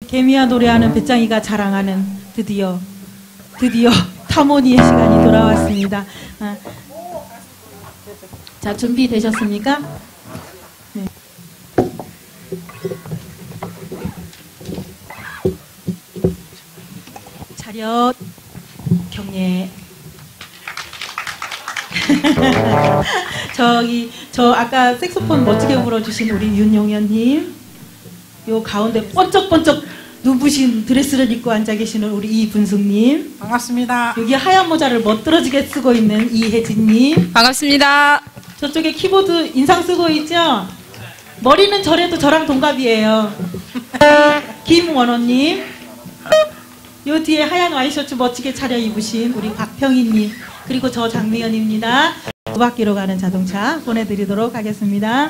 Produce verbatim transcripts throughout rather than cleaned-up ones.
개미와 노래하는 배짱이가 자랑하는 드디어 드디어 타모니의 시간이 돌아왔습니다. 아. 자, 준비되셨습니까? 네. 차렷 경례. 저기 저 아까 색소폰 멋지게 불어주신 우리 윤용현님, 요 가운데 번쩍번쩍 누부신 드레스를 입고 앉아 계시는 우리 이분숙님, 반갑습니다. 여기 하얀 모자를 멋들어지게 쓰고 있는 이혜진님, 반갑습니다. 저쪽에 키보드 인상 쓰고 있죠? 머리는 저래도 저랑 동갑이에요. 김원호님, 요 뒤에 하얀 와이셔츠 멋지게 차려입으신 우리 박평희님, 그리고 저 장미연입니다. 두 바퀴로 가는 자동차 보내드리도록 하겠습니다.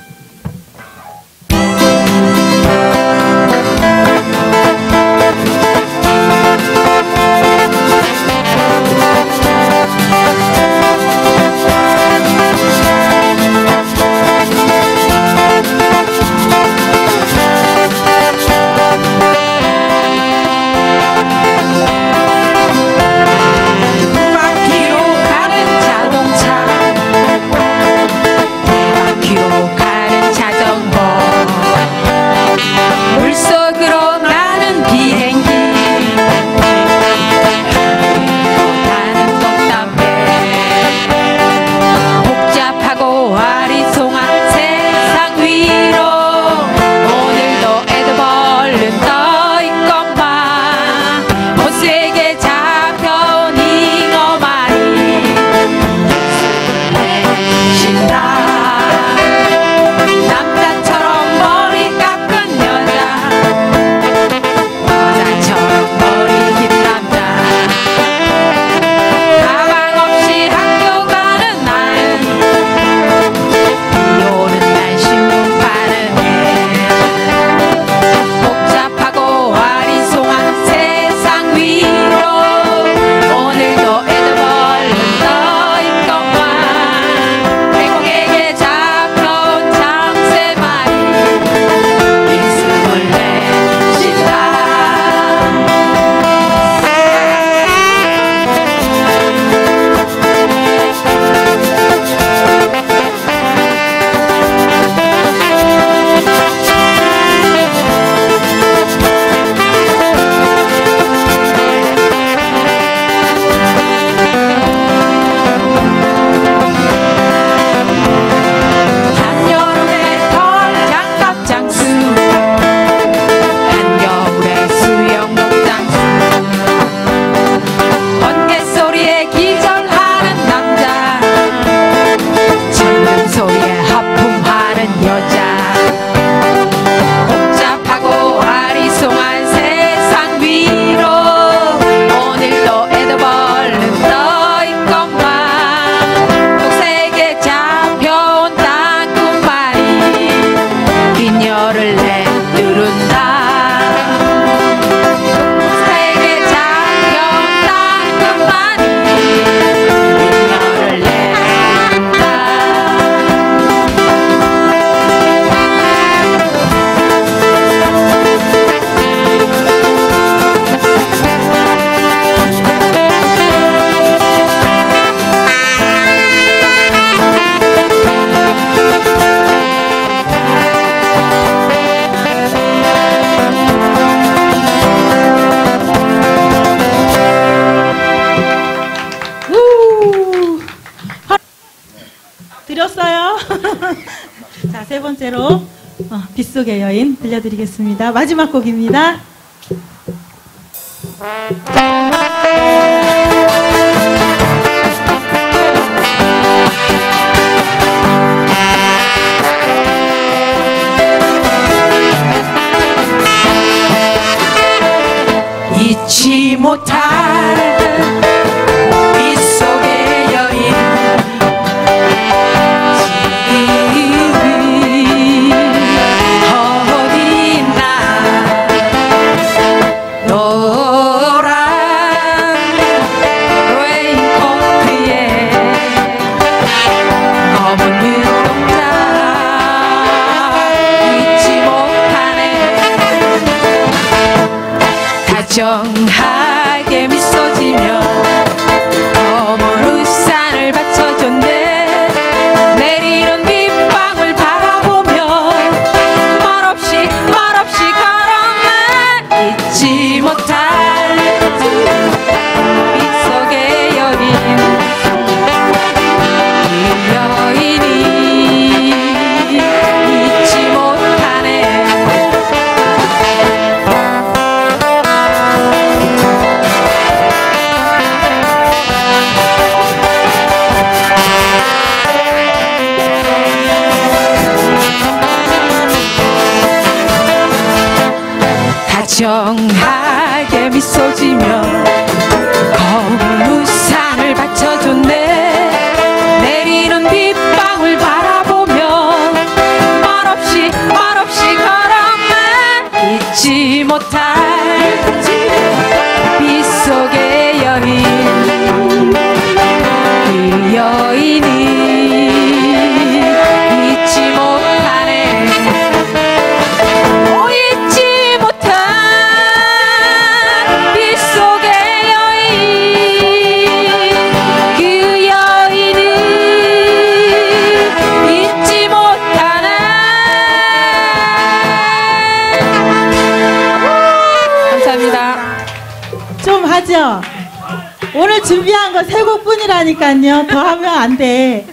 드렸어요. 자, 세 번째로 어, 빗속의 여인 들려드리겠습니다. 마지막 곡입니다. 잊지 못할 빗속의 여인, 지금이 어딨나. 노란 레인코트에 검은 눈동자 잊지 못하네. 다정하게 미소 지며 검은 우산을 받쳐줬네. 내리는 빗방울 바라보며 말없이 말없이 걸어만 잊지 못할 빗속의 여인. 이 여인이 잊지 못하네. 다정하게 미소 지며 검은 우산을 받쳐줬네. 내리는 빗방울 바라보며 말없이 말없이 걸어만 잊지 못할 빗속의 여인. 그 여인이 잊지 못하네. 오, 잊지 못한 빗속의 여인. 그 여인은 잊지 못하네. 감사합니다. 좀 하죠. 오늘 준비한 거 세 곡뿐이라니까요. 더 하면 안 돼.